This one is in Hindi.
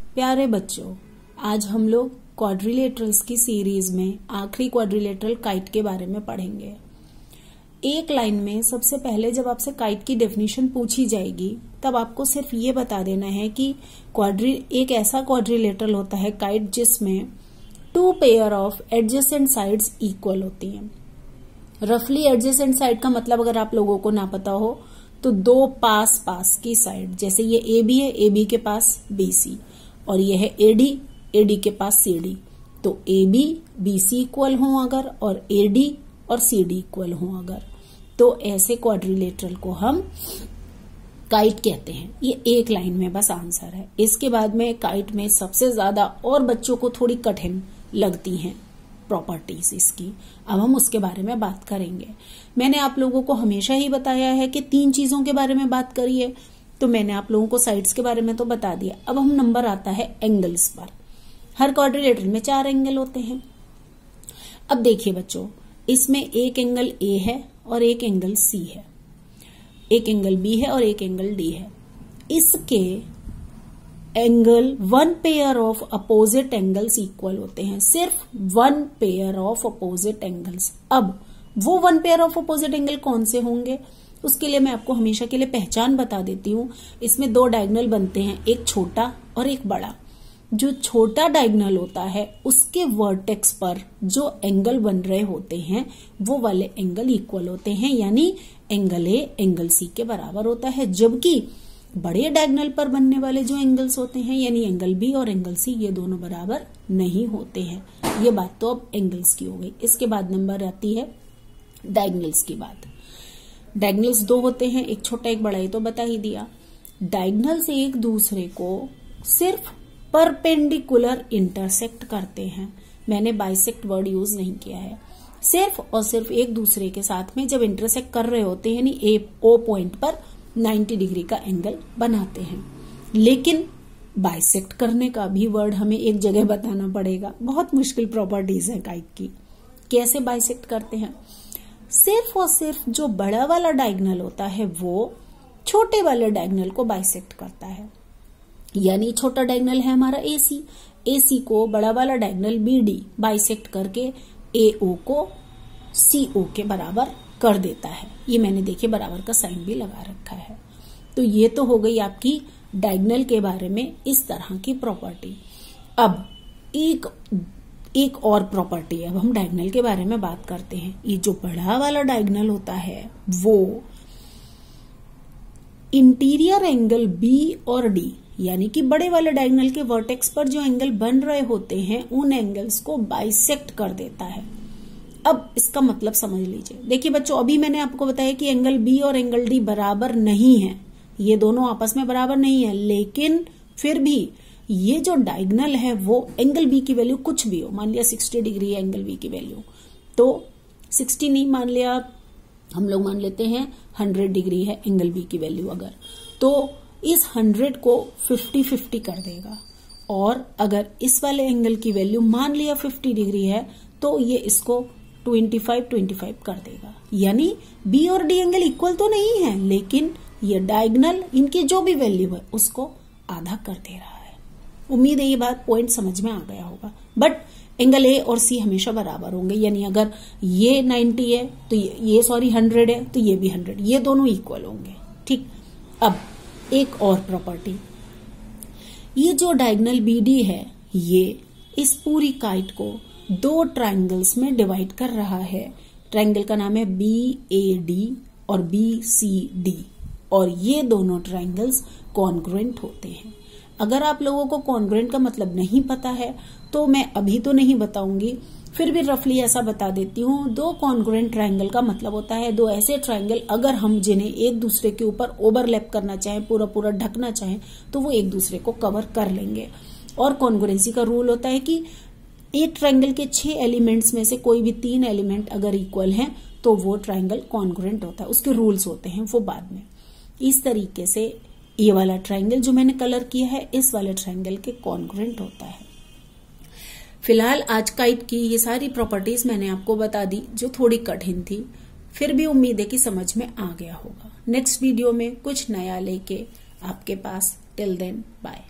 प्यारे बच्चों, आज हम लोग क्वाड्रिलेटरल्स की सीरीज में आखिरी क्वाड्रिलेटरल काइट के बारे में पढ़ेंगे। एक लाइन में सबसे पहले जब आपसे काइट की डेफिनेशन पूछी जाएगी तब आपको सिर्फ ये बता देना है कि एक ऐसा क्वाड्रिलेटरल होता है काइट जिसमें 2 pair of adjacent sides equal होती हैं। रफली एडजेसेंट साइड का मतलब अगर आप लोगों को ना पता हो तो 2 पास पास की साइड, जैसे ये AB है, AB के पास BC और ये है AD, AD के पास CD, तो AB BC इक्वल हो अगर और AD और CD इक्वल हो अगर, तो ऐसे क्वाड्रिलेटरल को हम काइट कहते हैं। ये एक लाइन में बस आंसर है। इसके बाद में काइट में सबसे ज्यादा और बच्चों को थोड़ी कठिन लगती हैं प्रॉपर्टीज इसकी, अब हम उसके बारे में बात करेंगे। मैंने आप लोगों को हमेशा ही बताया है कि 3 चीजों के बारे में बात करिए, तो मैंने आप लोगों को साइड्स के बारे में तो बता दिया। अब हम नंबर आता है एंगल्स पर। हर क्वाड्रिलेटरल में 4 एंगल होते हैं। अब देखिए बच्चों, इसमें एक एंगल A है और एक एंगल C है, एक एंगल B है और एक एंगल D है। इसके angle 1 pair of opposite angles equal होते हैं, सिर्फ 1 पेयर ऑफ अपोजिट एंगल्स। अब वो 1 पेयर ऑफ अपोजिट एंगल कौन से होंगे, उसके लिए मैं आपको हमेशा के लिए पहचान बता देती हूँ। इसमें 2 डायगोनल बनते हैं, एक छोटा और एक बड़ा। जो छोटा डायगोनल होता है उसके वर्टेक्स पर जो एंगल बन रहे होते हैं वो वाले एंगल इक्वल होते हैं, यानी एंगल A एंगल C के बराबर होता है। जबकि बड़े डायगोनल पर बनने वाले जो एंगल्स होते हैं यानी एंगल B और एंगल C, ये दोनों बराबर नहीं होते हैं। ये बात तो अब एंगल्स की हो गई। इसके बाद नंबर आती है डायगोनल्स की बात। डायगोनल्स 2 होते हैं, एक छोटा एक बड़ा, ये तो बता ही दिया। डायगोनल्स एक दूसरे को सिर्फ परपेंडिकुलर इंटरसेक्ट करते हैं। मैंने बाइसेक्ट वर्ड यूज नहीं किया है। सिर्फ और सिर्फ एक दूसरे के साथ में जब इंटरसेक्ट कर रहे होते हैं यानी O पॉइंट पर 90 डिग्री का एंगल बनाते हैं। लेकिन बाइसेक्ट करने का भी वर्ड हमें एक जगह बताना पड़ेगा। बहुत मुश्किल प्रॉपर्टीज है काइट की। कैसे बाइसेक्ट करते हैं? सिर्फ और सिर्फ जो बड़ा वाला डायगोनल होता है वो छोटे वाले डायगोनल को बाइसेक्ट करता है। यानी छोटा डायगोनल है हमारा AC को बड़ा वाला डायगोनल BD बाइसेक्ट करके AO को CO के बराबर कर देता है। ये मैंने देखिए बराबर का साइन भी लगा रखा है। तो ये तो हो गई आपकी डायगोनल के बारे में इस तरह की प्रॉपर्टी। अब एक और प्रॉपर्टी, अब हम डायगोनल के बारे में बात करते हैं। ये जो बड़ा वाला डायगोनल होता है वो इंटीरियर एंगल B और D यानी कि बड़े वाले डायगोनल के वर्टेक्स पर जो एंगल बन रहे होते हैं उन एंगल्स को बाइसेक्ट कर देता है। अब इसका मतलब समझ लीजिए। देखिए बच्चों, अभी मैंने आपको बताया कि एंगल B और एंगल D बराबर नहीं है, ये दोनों आपस में बराबर नहीं है, लेकिन फिर भी ये जो डायगोनल है वो एंगल B की वैल्यू कुछ भी हो, मान लिया 60 डिग्री है एंगल B की वैल्यू, तो 60 नहीं मान लिया, हम लोग मान लेते हैं 100 डिग्री है एंगल B की वैल्यू अगर, तो इस 100 को 50-50 कर देगा। और अगर इस वाले एंगल की वैल्यू मान लिया 50 डिग्री है तो ये इसको 25-25 कर देगा। यानी B और D एंगल इक्वल तो नहीं है, लेकिन ये डायगोनल इनकी जो भी वैल्यू है उसको आधा कर दे रहा है। उम्मीद है ये बात पॉइंट समझ में आ गया होगा। बट एंगल A और C हमेशा बराबर होंगे, यानी अगर ये 90 है तो ये 100 है तो ये भी 100, ये दोनों इक्वल होंगे। ठीक। अब एक और प्रॉपर्टी, ये जो डायगोनल BD है ये इस पूरी काइट को 2 ट्रायंगल्स में डिवाइड कर रहा है। ट्रायंगल का नाम है BAD और BCD और ये दोनों ट्रायंगल्स कॉन्ग्रुएंट होते हैं। अगर आप लोगों को कॉन्ग्रुएंट का मतलब नहीं पता है तो मैं अभी तो नहीं बताऊंगी, फिर भी रफली ऐसा बता देती हूँ। 2 कॉन्ग्रुएंट ट्रायंगल का मतलब होता है 2 ऐसे ट्रायंगल अगर हम जिन्हें एक दूसरे के ऊपर ओवरलैप करना चाहें, पूरा पूरा ढकना चाहें, तो वो एक दूसरे को कवर कर लेंगे। और कॉन्ग्रुएंसी का रूल होता है कि एक ट्रायंगल के 6 एलिमेंट्स में से कोई भी 3 एलिमेंट अगर इक्वल हैं तो वो ट्रायंगल कॉन्ग्रुएंट होता है। उसके रूल्स होते हैं वो बाद में। इस तरीके से ये वाला ट्रायंगल जो मैंने कलर किया है इस वाले ट्रायंगल के कॉन्ग्रुएंट होता है। फिलहाल आज काइट की ये सारी प्रॉपर्टीज मैंने आपको बता दी जो थोड़ी कठिन थी, फिर भी उम्मीद है कि समझ में आ गया होगा। नेक्स्ट वीडियो में कुछ नया लेके आपके पास। Till then bye.